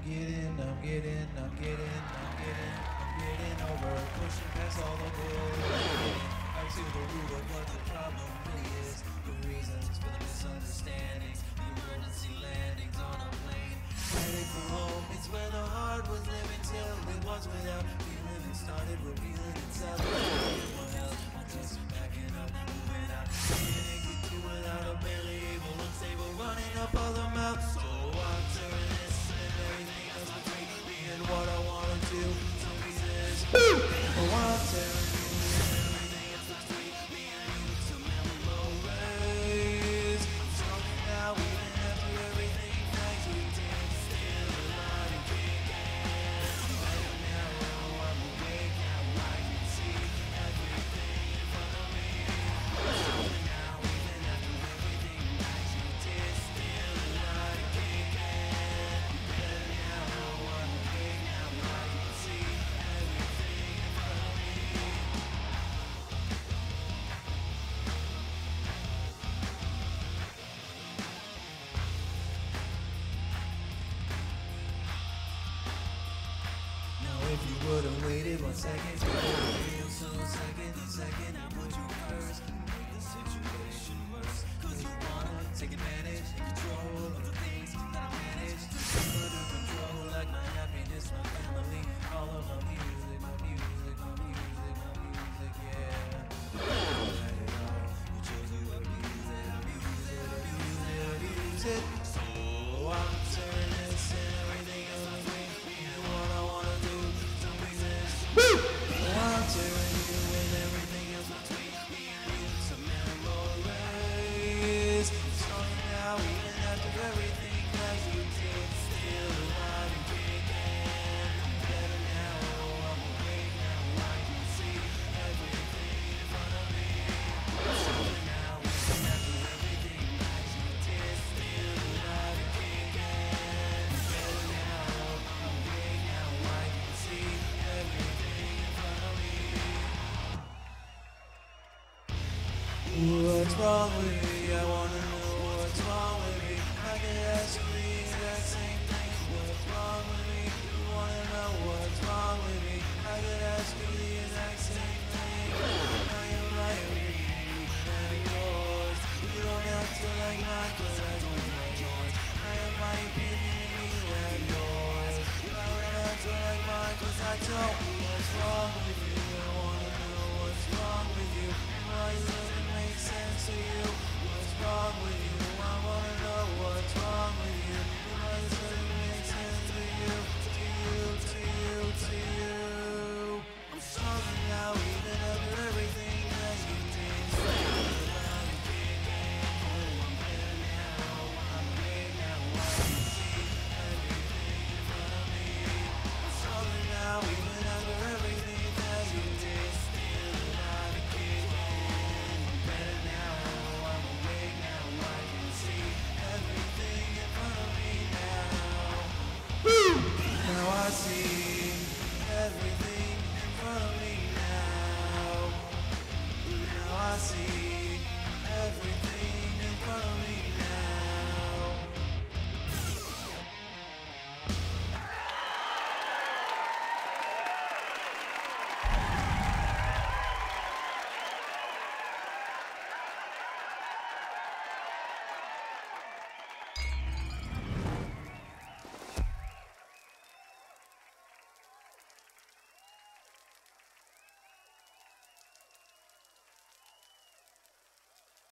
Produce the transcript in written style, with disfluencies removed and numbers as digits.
getting over, pushing past all the bull. Back to the root of what the problem really is. The reasons for the misunderstandings, the emergency landings on a plane. Heading for home, it's where the heart was living till it was without feeling. It started revealing itself. What else? I'm just backing up, moving out. Getting get to without a barely able, unstable, running up all the mouth. So I'm turning this and everything else between me and what I wanna do. Some reasons. Oh, I'm tearing you and everything else between me and you. Some memories. I'm struggling now, even after everything that you did. Still alive and kicking. Better now, I'm awake now. I can see everything in front of me. I'm struggling now, even after everything that you did. Still alive and kicking. Better now, I'm awake now. I can see everything in front of me. Now if you would've waited 1 second, you would've feel so second, I put you first. Make the situation worse, cause you wanna take advantage and control of the things that I manage. Put in control like my happiness, my family, all of my music, yeah. You chose to abuse it. So I'm turning this and everything else between me and what I wanna do. Some reasons. I'm tearing you and everything else between me and you. Some memories. Strong now, even after everything that you did. Still alive and kicking. Better now, I'm awake now. I can see everything in front of me. Strong now, even after everything that you did. Still alive and kicking. Better now, I'm awake now. I can see everything in front of me. What's wrong with me? I wanna know.